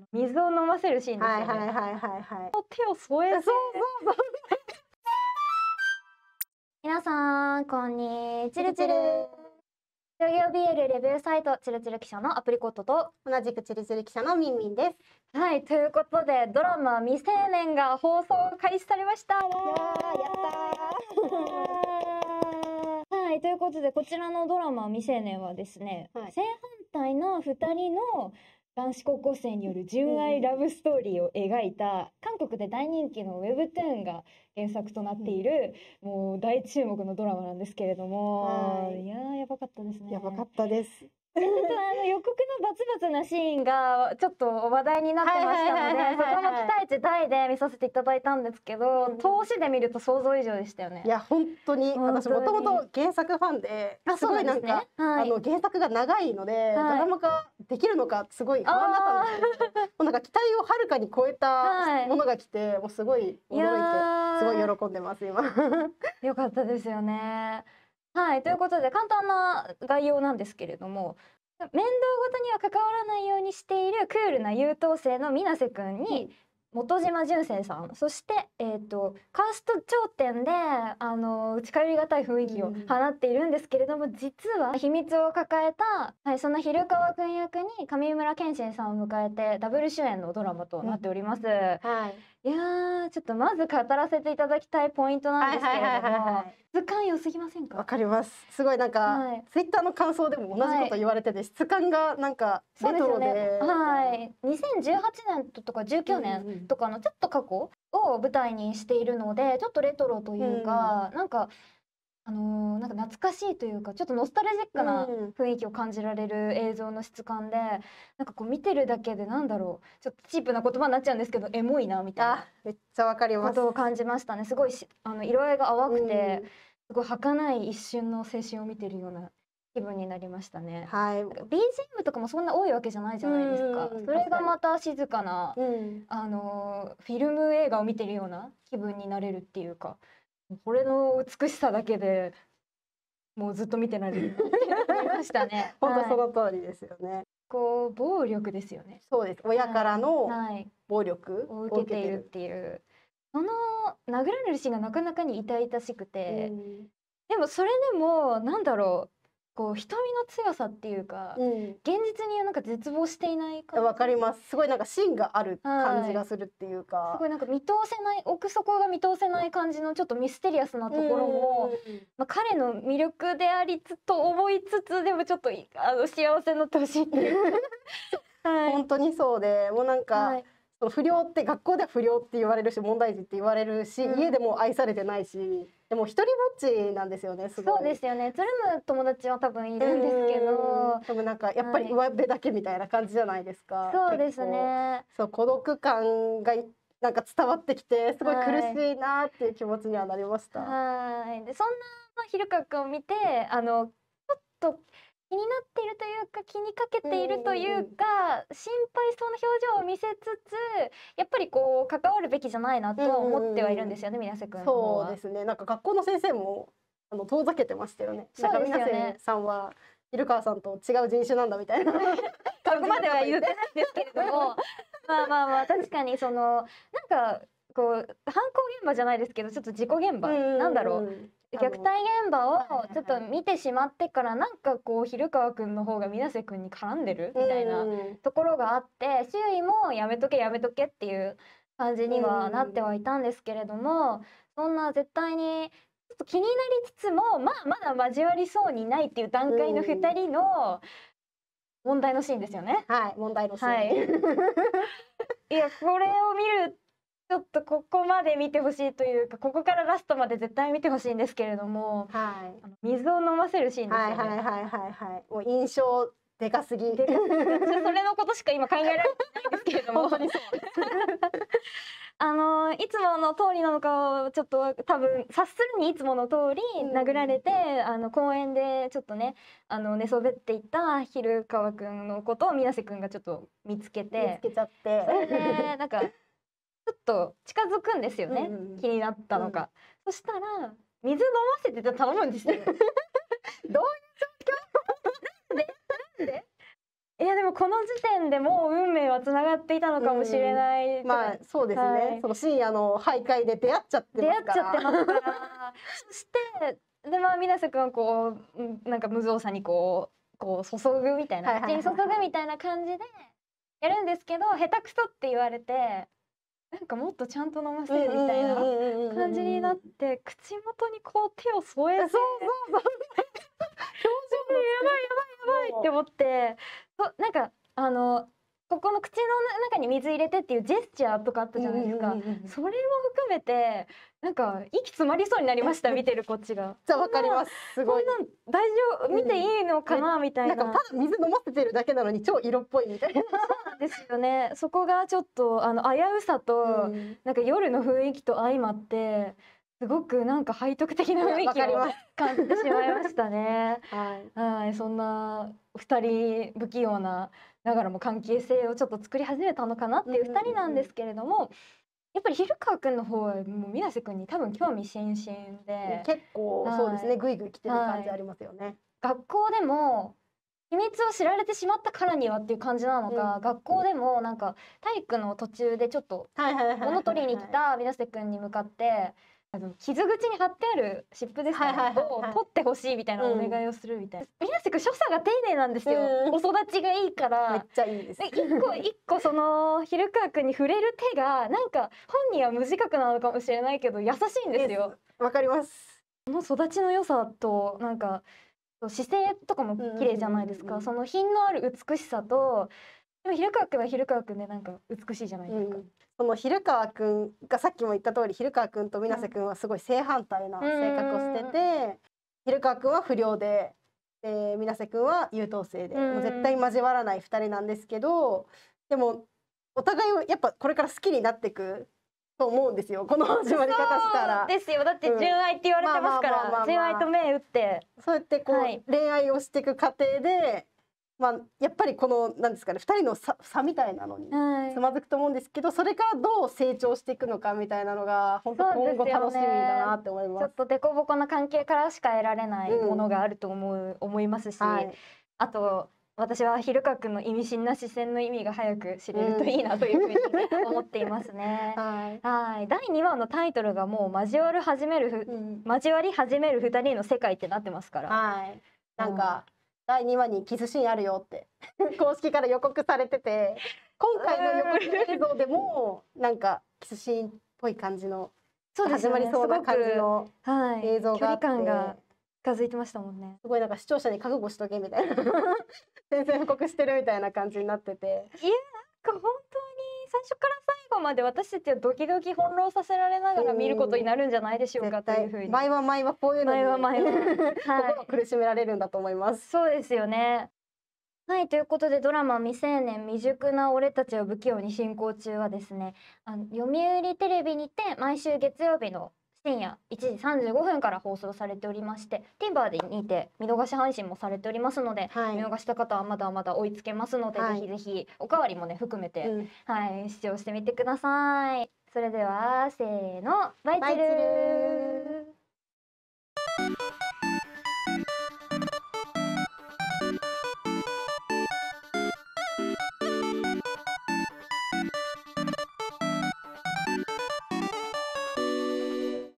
水を飲ませるシーンですよね。 はいはいはいはいはい。 手を添えて。 そうそうそう。 皆さんこんにちるちる。商業 BL レビューサイトちるちる記者のアプリコットと同じくちるちる記者のみんみんです。 はい、ということでドラマ未成年が放送開始されました。 やったー。はい、ということでこちらのドラマ未成年はですね、 はい、 正反対の2人の男子高校生による純愛ラブストーリーを描いた韓国で大人気のウェブトゥーンが原作となっている、もう大注目のドラマなんですけれども、いやーやばかったですね。 やばかったです。 予告のバツバツなシーンがちょっと話題になってましたので、そこの期待値大で見させていただいたんですけど、通しで見ると想像以上でしたよね。 いや本当に私もともと原作ファンで、すごいなんか原作が長いので、ドラマ化できるのかすごい不安だったんですけど、もうなんか期待をはるかに超えたものが来て、もうすごい驚いて、すごい喜んでます今。 よかったですよね。はい、ということで簡単な概要なんですけれども、面倒ごとには関わらないようにしているクールな優等生の水瀬くんに、本島純正さん、そして、カースト頂点で近寄りがたい雰囲気を放っているんですけれども、実は秘密を抱えた、はい、その昼川くん役に上村健信さんを迎えてダブル主演のドラマとなっております。いやー、ちょっとまず語らせていただきたいポイントなんですけれども、質感良すぎませんか？ わかります。すごいなんか、ツイッターの感想でも同じこと言われてて、質感がなんかレトロで、 はい、2018年とか19年とかのちょっと過去を舞台にしているので、ちょっとレトロというか、なんかなんか懐かしいというか、ちょっとノスタルジックな雰囲気を感じられる映像の質感で、なんかこう見てるだけでなんだろう、ちょっとチープな言葉になっちゃうんですけど、エモいなみたいな、 めっちゃわかります。 ことを感じましたね。すごい色合いが淡くて、すごい儚い一瞬の青春を見てるような気分になりましたね。 はい。 BGM とかもそんな多いわけじゃないじゃないですか。それがまた静かな、フィルム映画を見てるような気分になれるっていうか。これの美しさだけでもうずっと見てられるって思いましたね。 本当その通りですよね。 こう暴力ですよね。 そうです。親からの暴力を受けているっていう、その殴られるシーンがなかなかに痛々しくて、でもそれでもなんだろう、こう瞳の強さっていうか、現実になんか絶望していない感じ。 わかります。すごいなんか芯がある感じがするっていうか、 すごいなんか見通せない、奥底が見通せない感じのちょっとミステリアスなところも、彼の魅力でありつつと思いつつ、でもちょっと幸せになってほしいっていう。 本当にそうで、もうなんか、その不良って学校では不良って言われるし、問題児って言われるし、家でも愛されてないし、でも一人ぼっちなんですよね。すごい。そうですよね。つるむ友達は多分いるんですけど、 でもなんかやっぱり上辺だけみたいな感じじゃないですか。 そうですね。 そう孤独感がなんか伝わってきて、すごい苦しいなっていう気持ちにはなりました。 で、そんな昼川くんを見て、ちょっと気になっているというか、気にかけているというか、心配そうな表情を見せつつ、やっぱりこう関わるべきじゃないなと思ってはいるんですよね、水瀬くんの方は。 そうですね。なんか学校の先生も遠ざけてましたよね。なんか水瀬さんは昼川さんと違う人種なんだみたいな。そこまでは言ってないんですけれども、まあ確かにそのなんかこう犯行現場じゃないですけど、ちょっと事故現場なんだろう。虐待現場をちょっと見てしまってから、なんかこう昼川くんの方が水瀬くんに絡んでるみたいなところがあって、周囲もやめとけやめとけっていう感じにはなってはいたんですけれども、そんな絶対にちょっと気になりつつも、まだ交わりそうにないっていう段階の2人の問題のシーンですよね。 はい、問題のシーン。 いや、これを見る、ちょっとここまで見てほしいというか、ここからラストまで絶対見てほしいんですけれども、水を飲ませるシーンですよね。 もう印象でかすぎ。 それのことしか今考えられてないんですけれども、 本当にそう。 いつもの通りなのかをちょっと多分察するにいつもの通り殴られて、公園でちょっとね寝そべっていた昼川くんのことを水瀬くんがちょっと見つけて、 見つけちゃって、 それでなんかちょっと近づくんですよね、気になったのか。そしたら水飲ませて頼むんですよ。どういう状況？なんでいやでもこの時点でもう運命はつながっていたのかもしれない、 まあそうですね、はい、その深夜の徘徊で出会っちゃってますから。 そしてでまあ水瀬くんはこうなんか無造作にこう注ぐみたいな、口に注ぐみたいな感じでやるんですけど、下手くそって言われてなんかもっとちゃんと飲ませるみたいな感じになって、口元にこう手を添えて、そう表情やばいって思って、なんかここの口の中に水入れてっていうジェスチャーとかあったじゃないですか。それも含めてなんか息詰まりそうになりました見てるこっちが。 じゃあわかります。すごい。 こんなん大丈夫見ていいのかなみたいな。 なんかただ水飲ませてるだけなのに超色っぽいみたいな。 そうなんですよね。そこがちょっと危うさと、なんか夜の雰囲気と相まって。すごくなんか背徳的な雰囲気を感じてしまいましたね。はい、そんな2人不器用ながらも関係性をちょっと作り始めたのかなっていう2人なんですけれども、やっぱり昼川くんの方はもう水瀬くんに多分興味津々で、 結構そうですね、ぐいぐい来てる感じありますよね。 学校でも秘密を知られてしまったからにはっていう感じなのか、学校でもなんか体育の途中でちょっと物取りに来た水瀬くんに向かって傷口に貼ってある湿布ですかねを取ってほしいみたいなお願いをするみたいな。水瀬くん所作が丁寧なんですよ。お育ちがいいからめっちゃいいです。 一個その昼川くんに触れる手がなんか本人は無自覚なのかもしれないけど優しいんですよ。 わかります。 この育ちの良さとなんか姿勢とかも綺麗じゃないですか。その品のある美しさと、でも昼川くんは昼川くんでなんか美しいじゃないですか。 その昼川くんがさっきも言った通り、昼川くんと水瀬くんはすごい正反対な性格をしてて、昼川くんは不良で、水瀬くんは優等生で、もう絶対交わらない2人なんですけど、でもお互いをやっぱこれから好きになっていくと思うんですよ、この始まり方したら。 そうですよ、だって純愛って言われてますから、純愛と銘打ってそうやってこう、恋愛をしていく過程で、まあ、やっぱりこのなんですかね、2人の差みたいなのにつまずくと思うんですけど、それからどう成長していくのかみたいなのが本当今後楽しみだなって思います。 ちょっとデコボコな関係からしか得られないものがあると思いますし、あと私は昼川くんの意味深な視線の意味が早く知れるといいなというふうに思っていますね。はい、第2話のタイトルがもう交わり始める2人の世界ってなってますから。 なんか第2話にキスシーンあるよって公式から予告されてて、今回の予告映像でもなんかキスシーンっぽい感じの始まりそうな感じの映像があって、 距離感が近づいてましたもんね。 すごいなんか視聴者に覚悟しとけみたいな宣戦布告してるみたいな感じになってて、いやなんか本当に最初から最後まで私たちはドキドキ翻弄させられながら見ることになるんじゃないでしょうかというふうに。 毎話こういうのに心苦しめられるんだと思います。 そうですよね。はい、ということでドラマ「未成年未熟な俺たちを不器用」に進行中はですね、読売テレビにて毎週月曜日の深夜1時35分から放送されておりまして、 TVer にて見逃し配信もされておりますので、見逃した方はまだまだ追いつけますので、ぜひぜひおかわりもね含めて、視聴してみてください。それではせーの、バイチルー。